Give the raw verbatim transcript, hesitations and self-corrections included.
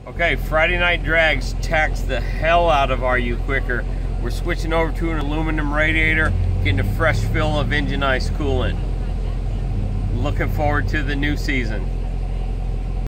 Okay, Friday Night Drags taxed the hell out of our RUQIKR. We're switching over to an aluminum radiator, getting a fresh fill of enginized coolant. Looking forward to the new season.